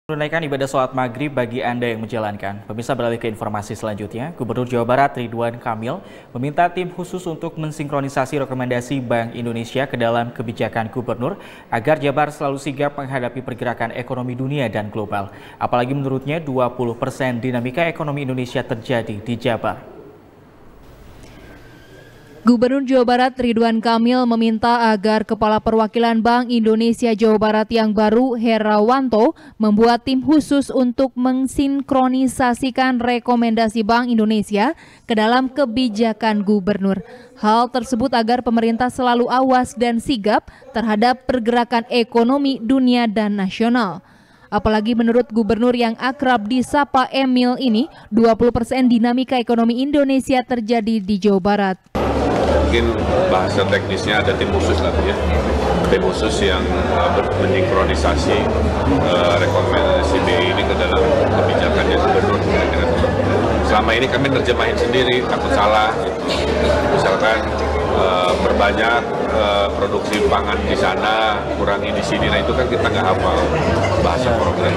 Menunaikan ibadah sholat maghrib bagi Anda yang menjalankan. Pemirsa, beralih ke informasi selanjutnya, Gubernur Jawa Barat Ridwan Kamil meminta tim khusus untuk mensinkronisasi rekomendasi Bank Indonesia ke dalam kebijakan gubernur agar Jabar selalu sigap menghadapi pergerakan ekonomi dunia dan global. Apalagi menurutnya 20% dinamika ekonomi Indonesia terjadi di Jabar. Gubernur Jawa Barat Ridwan Kamil meminta agar Kepala Perwakilan Bank Indonesia Jawa Barat yang baru, Herawanto, membuat tim khusus untuk mensinkronisasikan rekomendasi Bank Indonesia ke dalam kebijakan gubernur. Hal tersebut agar pemerintah selalu awas dan sigap terhadap pergerakan ekonomi dunia dan nasional. Apalagi menurut gubernur yang akrab disapa Emil ini, 20% dinamika ekonomi Indonesia terjadi di Jawa Barat. Mungkin bahasa teknisnya ada tim khusus lagi ya, tim khusus yang mensinkronisasi rekomendasi BI ini ke dalam kebijakannya gubernur. Selama ini kami terjemahin sendiri, takut salah. Misalkan berbanyak produksi pangan di sana, kurangi di sini, nah itu kan kita nggak hafal bahasa program.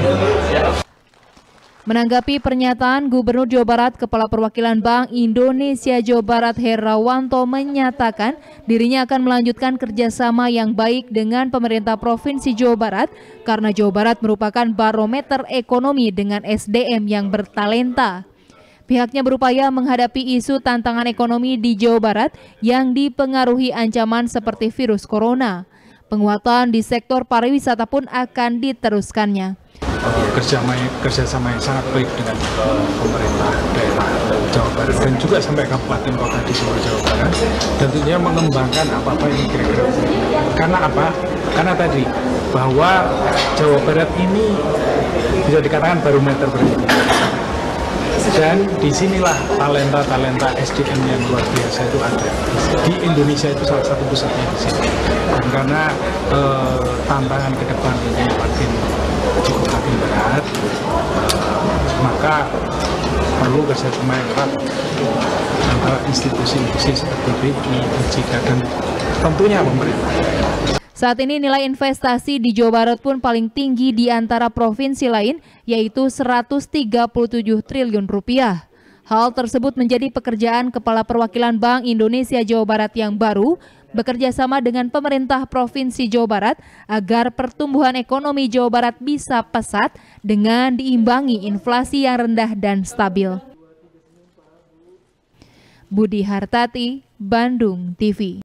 Menanggapi pernyataan Gubernur Jawa Barat, Kepala Perwakilan Bank Indonesia Jawa Barat Herawanto menyatakan dirinya akan melanjutkan kerjasama yang baik dengan pemerintah Provinsi Jawa Barat karena Jawa Barat merupakan barometer ekonomi dengan SDM yang bertalenta. Pihaknya berupaya menghadapi isu tantangan ekonomi di Jawa Barat yang dipengaruhi ancaman seperti virus corona. Penguatan di sektor pariwisata pun akan diteruskannya. Kerjasama yang sangat baik dengan pemerintah daerah Jawa Barat dan juga sampai kabupaten kota di seluruh Jawa Barat, tentunya mengembangkan apa-apa yang kira-kira. Karena apa? Karena tadi bahwa Jawa Barat ini bisa dikatakan barometer berekonomi. Dan disinilah talenta SDM yang luar biasa itu ada. Di Indonesia itu salah satu pusatnya di sini. Karena tantangan ke depan ini makin berat, maka perlu kerjasama yang erat antara institusi-institusi seperti BI, OJK, dan tentunya pemerintah. Saat ini nilai investasi di Jawa Barat pun paling tinggi di antara provinsi lain, yaitu 137 triliun rupiah. Hal tersebut menjadi pekerjaan Kepala Perwakilan Bank Indonesia Jawa Barat yang baru, bekerja sama dengan pemerintah Provinsi Jawa Barat agar pertumbuhan ekonomi Jawa Barat bisa pesat dengan diimbangi inflasi yang rendah dan stabil. Budi Hartati, Bandung TV.